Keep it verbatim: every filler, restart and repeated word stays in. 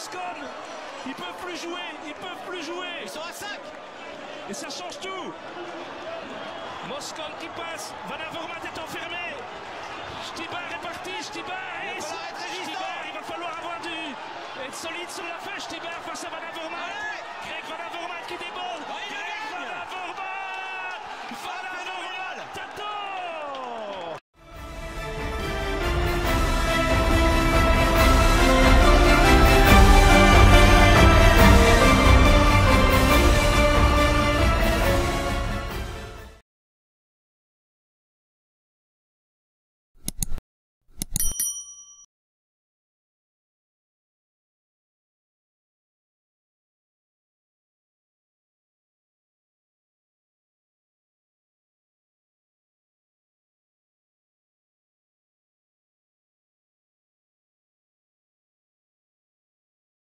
Moscon, ils peuvent plus jouer, ils peuvent plus jouer. Ils sont à cinq. Et ça change tout. Moscon qui passe, Van Avermaet est enfermé. Stibar est parti, Stibar, et Stibar, il va falloir avoir du être solide sur la feuille. Stibar face à Van Avermaet. Greg Van Avermaet qui déborde. Oh, Greg Van Avermaet. Van